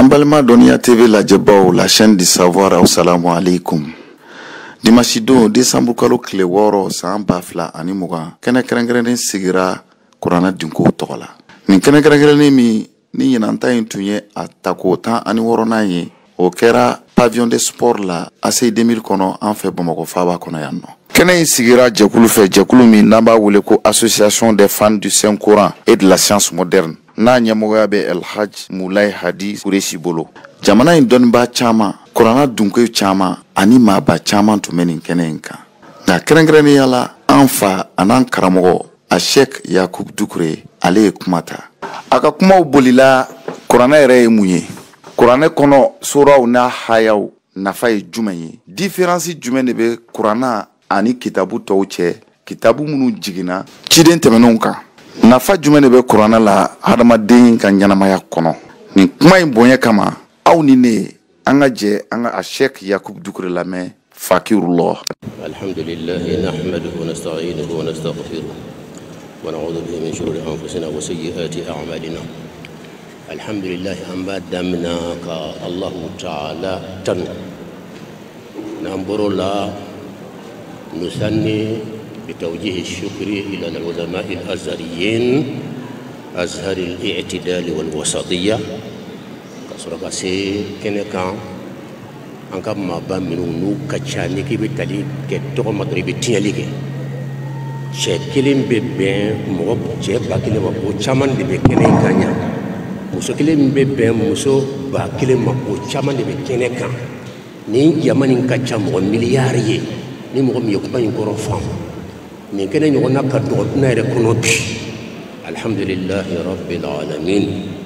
Ambalma Donia TV la Djebao, la chaîne du savoir, assalamu alaikum. Dimanche 2 décembre kalo kile woro san bafla ani mugan kene kɛrɛnkɛrɛnnen sigira kuranna dinko tɔgɔ la. Nin kene kɛrɛnkɛrɛnnen min ni ɲinanta in tun ye a tako 16nan ye o kɛra pavillon de sport la AC 2000 kɔnɔ an fɛ Bamakɔ faaba kɔnɔ yan nɔ. Kɛnɛ in sigira jɛkulu fɛ jɛkulu min n'an b'a wele ko Association des fans du Saint Coran et de la science moderne. N'a ɲɛmɔgɔya bɛ El Hadj Moulaye Hadi Kureshi bolo. Jamana in dɔnnibaa caman kuranna dunko caman ani maaba caman tun bɛ nin kɛnɛ in kan. Nka kɛrɛnkɛrɛnnenya la an fa an'an karamɔgɔ a Sheikh Yakubu Dukure ale ye kuma ta. A ka kumaw bolila kuranɛ yɛrɛ ye mun ye? Kuranɛ kɔnɔ suraw n'a hayaw nafa ye jumɛn ye? Différence jumɛn de bɛ kuranna ani kitabu tɔw cɛ? Kitabu minnu jiginna ciden tɛmɛnenw kan. Nafa jumɛn de bɛ kuranna la hadamaden ka ɲɛnamaya kɔnɔ? Nin kuma in bonya kama aw ni ne an ka jɛ an ka Sheikh Yakubu Dukure lamɛn fakirullah. Alhamdulillah nahmaduhu wa nasta'inuhu wa nastaghfiruh wa na'udhu bihi min shururi anfusina wa sayyiati a'malina. Alhamdulillah an b'a damina ka Allahu ta'ala tanu n'an bɔr'o la nusanni بتوجيه الشكر إلى العلماء الأزهريين أزهر الاعتدال والوسطية كسرق سي كنكا أنك ما بامنو كتشاني كي بتالي كتوغ مطربي تياليكي شكلين ببين موب جيب باكلي مبو چامان دي بكنين كانيا مسوكلين ببين مسو باكلي مبو چامان دي بكنين كان نين جامانين كتشام ملياري نين مغم يكبا ينكورو فام من كنا يقولنا كدوتنا يركونوبي الحمد لله رب العالمين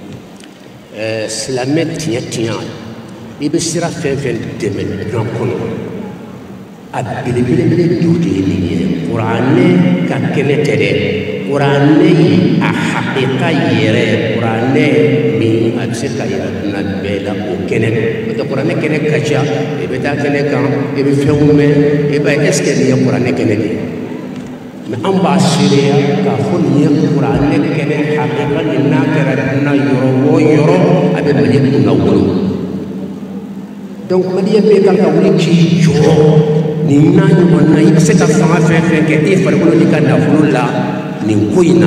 سلامت تيا يبصير فين دمن نكونو أبلي بلي دوتي ليه قرآن كأنه ترى قرآن أحقيقة يرى قرآن من أبسط يرى نبلا وكنه بتو قرآن كنه كذا يبتا كنه كان يبفهمه يبقى إسكندي قرآن كنه أم باشريا كافون يقرأ لكن حقيقة الناكرة نا يرو يرو أبي مليك نقولو donc mali be kan ka wuli ki jo ni na ni wona ikse ta fanga fe ke e farko ni kan da fulla ni koina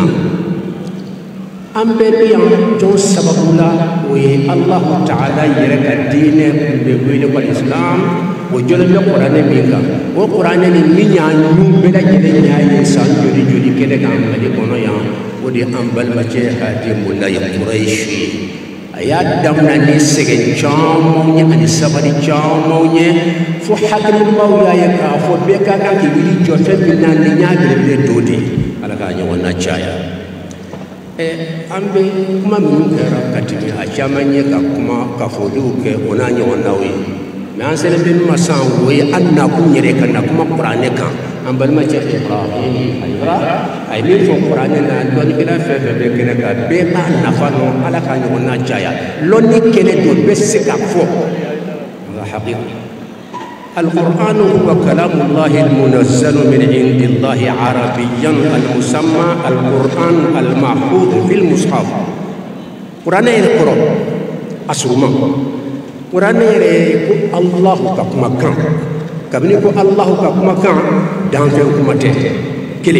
ambe biyan jo sababula we Allah ta'ala yere ka dine be wele ko islam o jole be qur'an minga o qur'an ni minya ñu be la jele nyaay san jodi jodi kede ga mali kono ya o di ambal ma ci hadi mulay quraishi aya damna ni segen chamo ni ani sabari chamo ni fu hakri mawla ya ka fo be ka kan ki wili jote bi nan ni nyaade be dodi ala ka nyawo na chaya ambe kuma min kera katimi a chamanye ka kuma ka fodu ke ona nyawo nawi mais an sele bin masan woy anna ku nyere kan kuma qur'ane kan an bal ma ce ibrahim ayra ay min fo qur'ane na don bila fe be kene ka be ma na fa no ala ka nyawo na chaya lonni kene do be se ka fo la haqiqa القرآن هو كلام الله المنزل من عند الله عربيا المسمى القرآن المحفوظ في المصحف قرآن القرآن أسرما قرآن الله كما كان كابني كو الله كما كان دان في حكمته كلي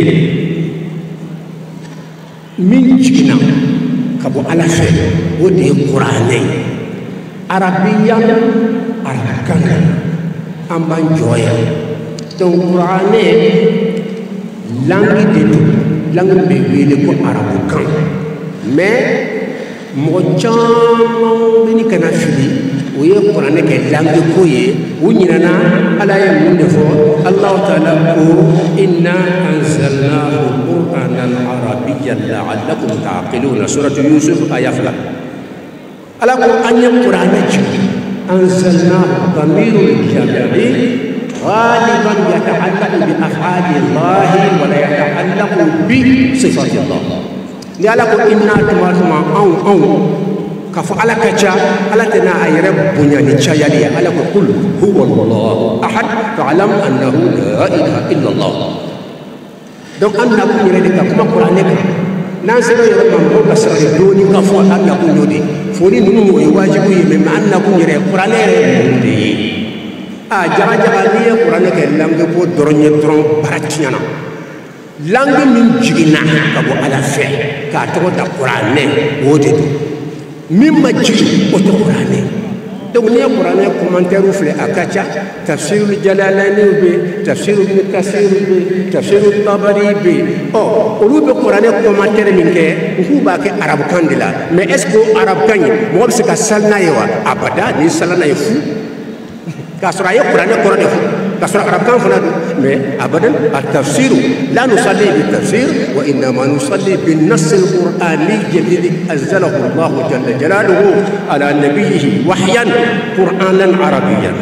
من جنا كابو على خير ودي قرآن عربيا عربكان amban joya donc qur'ane langue de tout langue be wele ko arabu kan mais mo cham ni kana fili o ye qur'ane ke langue ko ye o nyina ala ya mun defo allah ta'ala ko inna anzalnahu qur'anan arabiyyan la'allakum ta'qiluna surah yusuf ayat ala ko anya qur'ane أنزلناه ضمير الجمع غالبا يتعلق بأفعال الله ولا يتعلق بصفات الله لذلك إنا تمارما أو كفعل كجا ألا تنا أيرب بنيان تشايلي ألا قل هو الله أحد فاعلم أنه لا إله إلا الله donc أن نكون يريد كما قرآنك نازل يوم ما بسر دوني كفوا أن نكون يدي foni nunu e wajibu me manna ku yere qur'ane ndi jaga jaga ni qur'ane ke langue ko doronye doron baratiana langue min jigina ka bo ala fe ka to ta qur'ane wodi min ma jigi o to qur'ane donc ni qur'ane commentaire fle akacha tafsir al jalalaini bi tafsir ibn kasir bi tafsir al tabari bi olu be qur'ane commentaire min ke ku ba ke arab kandila mais est ce que arab kany mo be ka salna yewa abada ni salna yefu ka sura ye qur'ane ko def ka sura arab kan fana mais abadan at tafsir la nusalli bi tafsir wa inma nusalli bin nass al qur'ani alladhi anzalahu Allah jalla jalaluhu ala nabiyhi wahyan qur'anan arabiyyan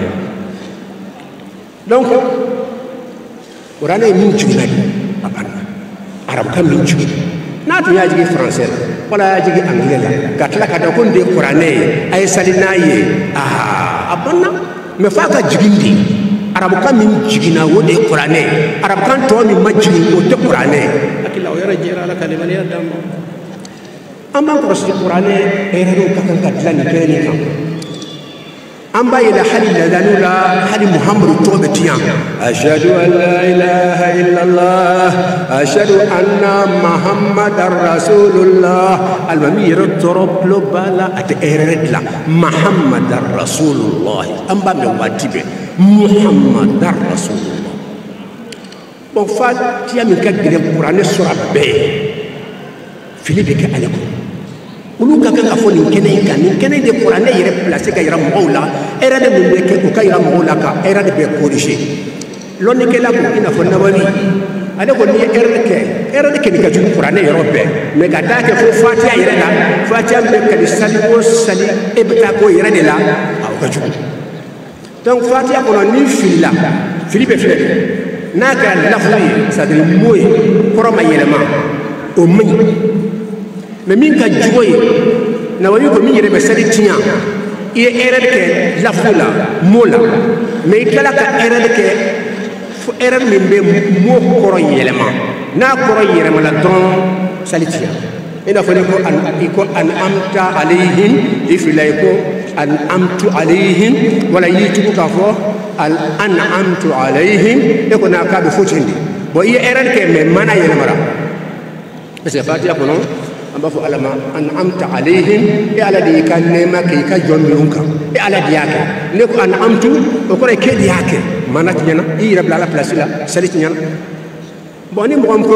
donc qur'ane min jigna abana arab kan min jigna na to ya jigi français wala ya jigi anglais la katla ka da kon de qur'ane ay salina ye abana me fa ka jigindi arab kan min jigina wo de qur'ane arab kan to min majigi wo de qur'ane akila o yara jira la kalima ya dam amma ko si qur'ane e redo ka kan katla ni kene kan amba ila halil ladanula hali muhammadu tobe tiyan ashhadu an la ilaha illa allah ashhadu anna muhammadar rasulullah almamir torob globala at eredla muhammadar rasulullah amba me watibe muhammadar rasulullah bon fa tiya min ka gire qur'ane sura be filibe ka aleko ulu ka kan afo nin kene de qur'ane yere placer ka yira mawla era de mun be ke ko ka yira mawla ka era de be corriger lonni ke la ko ina fo nabawi ale ko ni era de ke ni ka ju qur'ane yero be me ka ta ke fo fatiha yere la fatiha be ka di sali o sali e be ta ko yere de la aw ka ju donc fatiha ko ni filla filibe fille na ka lafzi ça de moy koroma yelema o mun mais min ka jugoye na wayi ko min yere be sali tinya e erreur ke lafula mola mais kala ka erreur ke erreur min be mo koro yelema na koro yelema la don sali tinya ina fane ko an amta alayhim ifilay ko an amtu alayhim wala yitu ka fo al an'amtu alayhim e ko na ka be fotindi bo e erreur ke me mana yelema ra parce que fatiha ko non amba fo alama an amta alayhim e ala de kan nema ke ka jommirunka e ala de yake ne ko an amtu o ko ke de yake manat nyana i rabla la place la salit nyana boni mo ko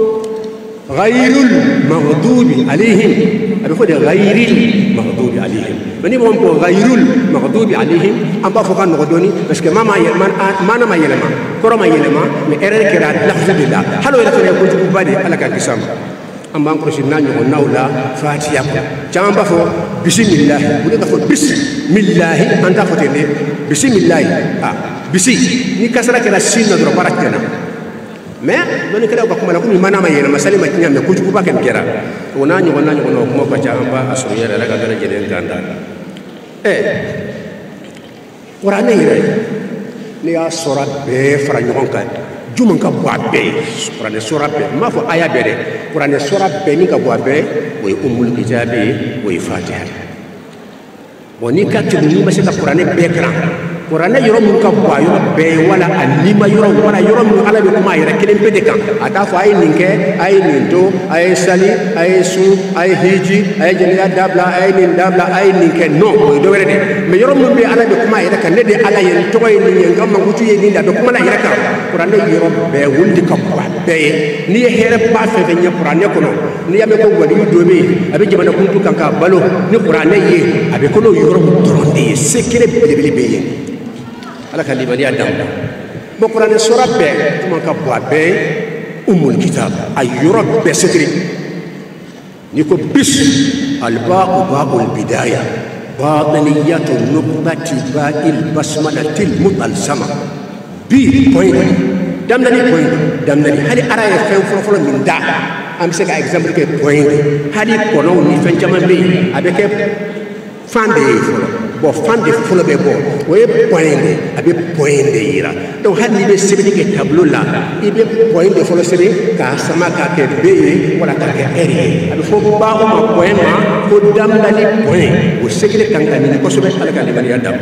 ghayrul maghdubi alayhim abi fo de ghayril maghdubi alayhim boni mo ko ghayrul maghdubi alayhim amba fo kan ngodoni parce que mama mana ma yelema koro ma yelema me erreur kira lafzu billah halo ila fene ko tubu bade ala ka kisam amba ko si nanyo ko nawla fatiha ko jamba fo bismillah bu ka fo bismillah anta fo tene bismillah bisi ni kasara kala sinna do barakena mais don kala ko kuma la ko mi mana ma yena masali ma tinya me ko jugu ba ken kera ko nanyo ko no ko ko jamba aso yere la ga dara jelen ganda qur'ane yere ni ya sura be fara nyon ka juman ka bo abe qur'ane sura be ma fo aya be de qur'ane sura be ni ka bo abe way ummul kitabi way fatiha boni ka tuni ma se ka qur'ane be kran qur'ane yoro mun ka bo ayo be wala anima yoro mun ala be kuma yere kelen be de kan ata fo ay ninke ay nindo ay sali ay su ay hiji ay jeliya dabla ay nin dabla ay ninke no o do were de me yoro mun be ala be kuma yere kan ne de ala yen to ay ni ngam ma gutu ye ni da be kuma la yere kan qur'ane yoro be wundi ka bo be ni here pa fe be nya qur'ane ko no ni ya me ko wadi do me abe jamana kuntu kan ka balo ni qur'ane ye abe ko no yoro mun toronde sekere be be ye ala ka libani adam bo qur'an sura be tuma ka bo be umul kitab ayura be sekri ni ko bis al ba'u ba'ul bidaya badaniyatu nuqtati ba'il basmalatil mutalsama bi point dam na ni point dam na ni hali ara ya fen folo min da am se ka exemple ke point hali ko no ni fen jama be abeke fande folo bon fan de folo be bon o ye point de abe point de yira donc hali be sebeli ke tableau la ibe point de folo sebe ka sama ka ke be wala ka ke ere abe fo ba o ma point ma ko dam dali point o segele kan kan ni ko so be ala ka le dam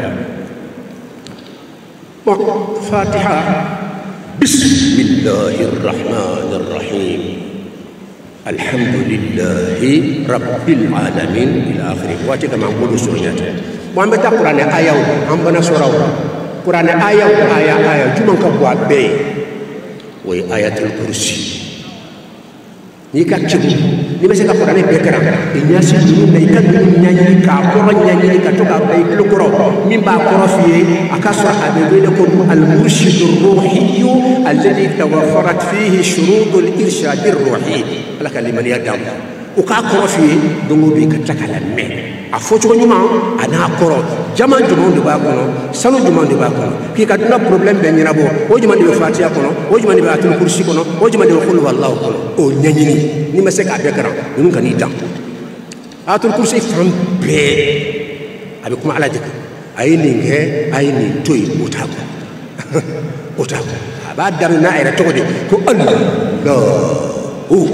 bon fatiha bismillahir rahmanir rahim alhamdulillahi rabbil alamin ila akhir wa ta kama ko suriyata mo ambe ta qur'an ayaw am bana suraw qur'an ayaw aya juman ka bo be way ayatul kursi ni ka cibu ni be se ka qur'an be kara e nyasi ni ne ka ni nyanyi ka ko nyanyi ka to ka bay ko koro min ba koro fiye akasra abe be ko al murshid ruhi alladhi tawaffarat fihi shurut al irshad ar ruhi ala liman yadam o ka koro fiye dongo be ka takala me a fo cogo ɲuman a n'a kɔrɔ jama juman de b'a kɔnɔ sanu juman de b'a kɔnɔ k'i ka duna problème bɛɛ ɲɛnabɔ o juman de bɛ fatiya kɔnɔ o juman de bɛ atul kursi kɔnɔ o juman de bɛ qul huwallahu kɔnɔ o ɲɛɲini ni ma se k'a bɛɛ karan ninnu ka n'i dan atul kursi fan bɛɛ a bɛ kuma ala de kan a ye nin kɛ a ye nin to yen o t'a kɔ o t'a kɔ a b'a daminɛ n'a yɛrɛ tɔgɔ de ko Allahu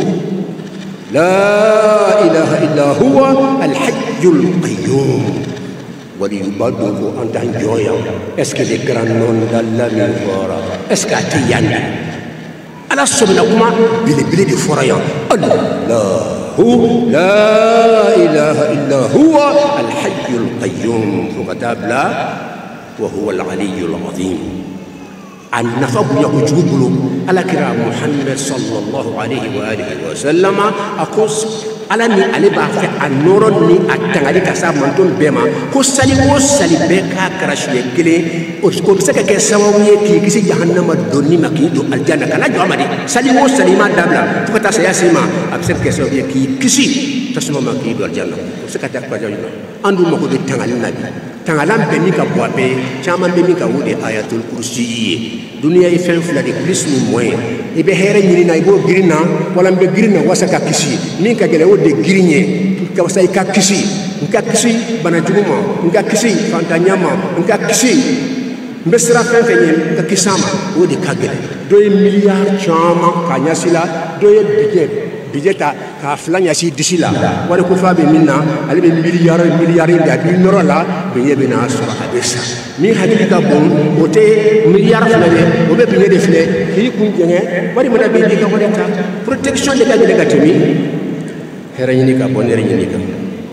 لا إله إلا هو الحي القيوم وليبادوه أنت جويا اسكي دي غرانون دالا من فورا اسكا تيان على الصبح نقوم بلي دي فورا الله لا إله إلا هو الحي القيوم وكتاب لا وهو العلي العظيم النفق يقول على كرام محمد صلى الله عليه وآله وسلم أقص على ني علي بعث النور ني أتعالي كسام منتون بما كسالي بكا كرش يكلي وكسك كساموية كي كسي جهنم الدنيا مكيدو الجنة كنا جوامدي سالي ما دابلا فكتا سياسي ما أبسط كساموية كي كسي تسمى مكيدو الجنة وكسك تكبر أندو مكودو تنغالي نبي تنغالام بني كبوابي شامان بني كودي آيات الكرسي dunia yi fen fula de plus ni moyen ibe here nyini na ibo girina wala mbe girina wasa ka kisi min ka gele wo de girinye ka wasa ka kisi nka kisi bana juguma nka kisi fantanyama nka kisi mbe sira fen fen yen ka kisama wo de ka gele do ye milliard chama ka nyasila do ye bijeta ka flanya si disila wala ko fabe minna ali be milliard da bi noro la be yebe na sura abesa mi hakili ka bon ote milliard flane o be biye de fle ki kun jenge wari mona be di ka wala ta protection de ka de ka temi herani ka bon herani ka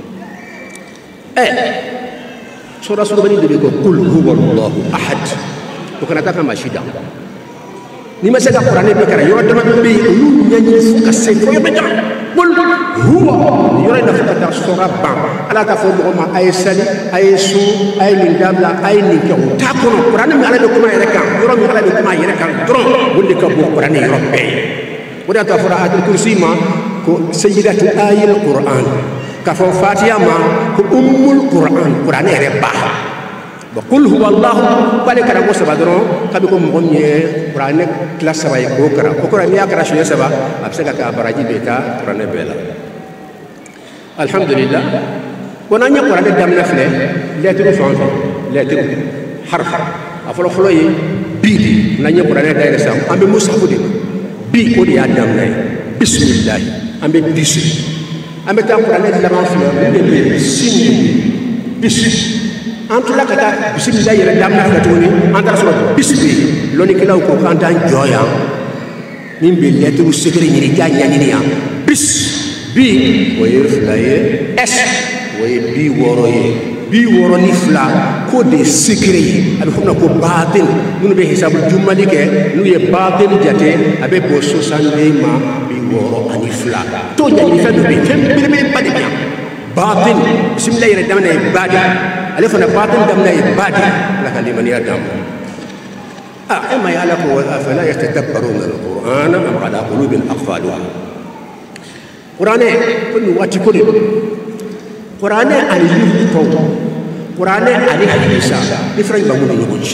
sura sura bani de ko kul huwallahu ahad ko kana ta kama shida ni ma se ka qur'an be kara yo dama be yu nyanyi fuka se ko be jam bul huwa yo na fuka ta sura ba ala ta fo ma ay sali ay su ay min dabla ay ni ko ta ko qur'an mi ala be kuma yere kan yo mi ala be kuma yere kan tron wonde ka bo qur'an yo be wada ta fara ayatul kursi ma ko sayyidatu ayil qur'an ka fo fatiha ma ko ummul qur'an yere ba وقل هو الله بالك انا مو سبا درون كابيكو مغني قران كلاس سبا يكو كرا وكرا ميا كرا شنو سبا ابسكا كبراجي بيتا قران بلا الحمد لله ونانيا قران دامنا فلي لتر فان لتر حرف افلو فلوي بي نانيا قران داير سام امبي مصحف دي بي كودي ادامنا بسم الله امبي بيس امبي تا قران لما فلو بي سين بيس antula kata bismillah yere damna ka toni antara so bismillah loni kila ko kanta joya min be letru secret ni janya ni ya bis bi woyer flaye s woyer bi woro ni fla ko de secret abi funa ko batin mun be hisab jumali ke nu ye batin jate abe bo 60 ma bi woro ani fla to nyani fa do be fem bi padi batin bismillah yere damna ibada alifana batin damna ibadi laka liman yadam اما يعلم افلا يتدبرون القران ام على قلوب اقفالها قران كل وقت كل قران عليه فوق قران عليه حديثا different بمون يوجي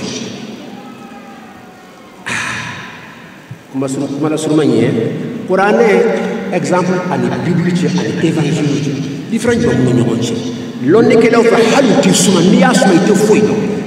كما سرمانيه قران example على bible على évangile different بمون يوجي لون كده فحلو تسمع نياس ما يتفوي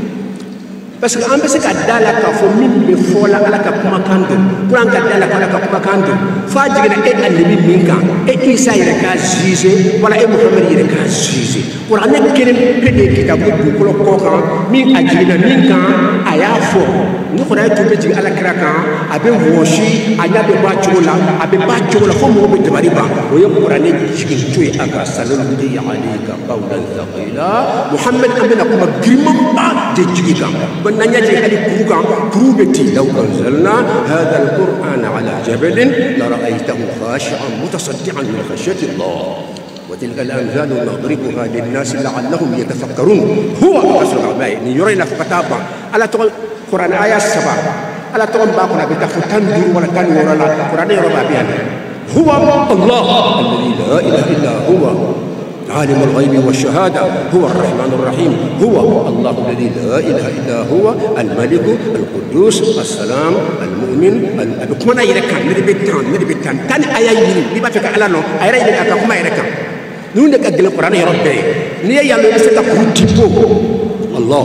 بس أنا بس كدالا كفومين بفولا على كم كاندو كلام كدالا على كم كاندو فاجئنا اللي منك إيسا يركز زيزي ولا محمد يركز زيزي قرآن كريم بدي كتاب بقول كوكا من أجلنا منك أيافو نقرأ تبتي على كراكا أبي وشي أنا بباشولا أبي باشولا فم هو بتماريبا ويقرأ نجيم توي أكاسلم دي عليك قولا ثقيلا محمد أمنا كم جريمة تجيكا بنانيا جهالي كروكا كروبتي لو أنزلنا هذا القرآن على جبل لرأيته خاشعا متصدعا من خشية الله وتلك الأمثال نضربها للناس لعلهم يتفكرون هو أسرع ما يرينا في كتابا على تقول قرآن آية 7 على تقول باقنا بتفتن دور ولا تنور لا قرآن يربى بيان هو الله الذي لا إله إلا هو عالم الغيب والشهادة هو الرحمن الرحيم هو الله الذي لا إله إلا هو الملك القدوس السلام المؤمن كما يركان ندبتان تاني آية يلي لما فيك على نو آية يلي كما يركان نونك أجل القرآن يا ربي نيا يالو يستا كوتيبو الله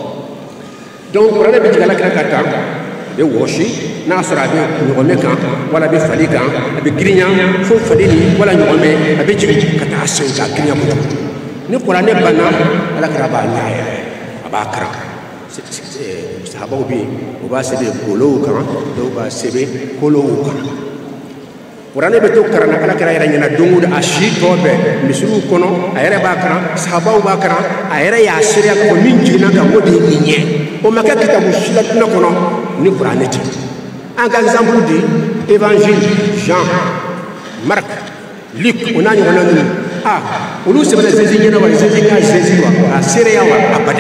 دون القرآن بيجي لك كاتا بوشي ناصر أبي نعمة ولا بفليك أبي جرينا فوق فليني ولا نعمة أبي جري كتاسين كجرينا كتب نقرأ نبنا على كرابا نايا أباكرا سحبوا بي وباسبي كلوكا وباسبي كلوكا قرآن بتوك كرنا على كرايا رجنا دمود أشيء توبة مسلو كنو أيرة باكرا سحبوا باكرا أيرة ياسريا كمين جينا كمودي نينيه وما كتاب مسلك نكونو نقرأ نتي un exemple dit évangile Jean Marc Luc on a on nous c'est Jésus qui nous Jésus a Syria abada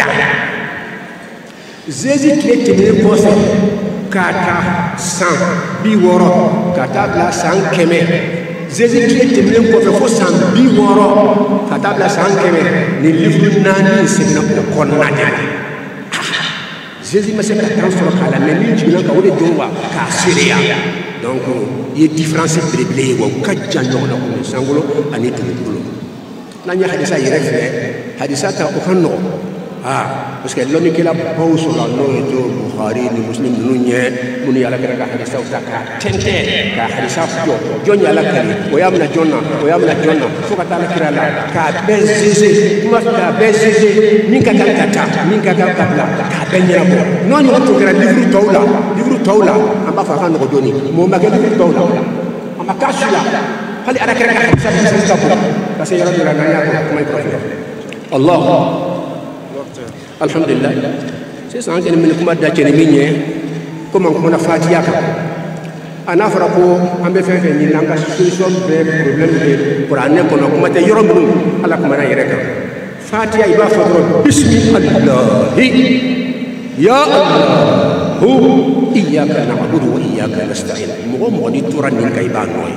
Jésus qui est tenu pour ça kata sang biworo kata la sang keme Jésus qui est tenu pour ça sang biworo kata la sang keme ni livre nani c'est na konana Jésus m'a dit que la transformation à la même chose que vous devez voir Syria. Donc il y a différence de blé ou quatre gens dans le sangolo ani tout le monde. Nanya hadisa yirefle hadisa ta okano parce que l'homme qui la pose sur la nom et tout Bukhari ni Muslim nunye muni ala kera hadisa utaka tente ka hadisa fio jonya ala kali oyamna jonna foka ta ala kera la ka bezeze kuma ka bezeze minka kata minka kabla ka benyera bo non yo to kera livre tawla amba fa kan ko doni mo ma ke livre tawla amba kashila hali ala kera hadisa hadisa ko parce que yalla dira nanya ko kuma ko Allah alhamdulillah c'est ça que nous kuma da cene minye comment on a fatiha ka ana fara ko ambe fefe ni langa solution be problème de Qur'an ko no kuma te yoro mun ala kuma na yere ka fatiha iba fadro bismillah ya allah hu iyyaka na'budu wa iyyaka nasta'in mo di turan ni kay ba noy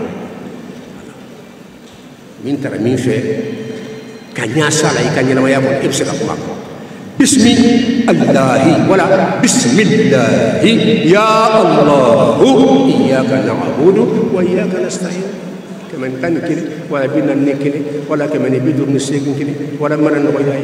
min tara min fe kanya sala ikanya na yabo ibsaka kuma بسم الله ولا بسم الله يا الله إياك نعبد وإياك نستعين كمن تنكل ولا بنا نكل ولا كمن يبدو نسيكن ولا من نغير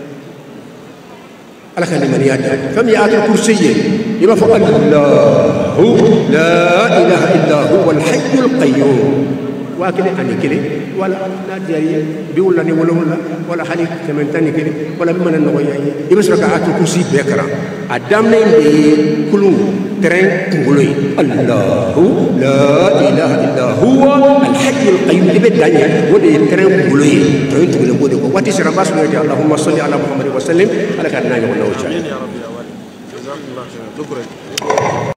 على كلمة يدا فم يأتي الكرسي يبقى الله لا إله إلا هو الحي القيوم واكل أني كلي ولا نادري بيولني ولا حليك كمان تاني كلي ولا بمن النويا يبصر كأتو كوسي بكرة أدمنا بي كلون ترين كولوي الله لا إله إلا هو الحي القيوم اللي بدأني ودي ترين كولوي ترين كولوي بودي واتي سرباس نجا اللهم صل على محمد وسلم على كرنا يوم النوجا.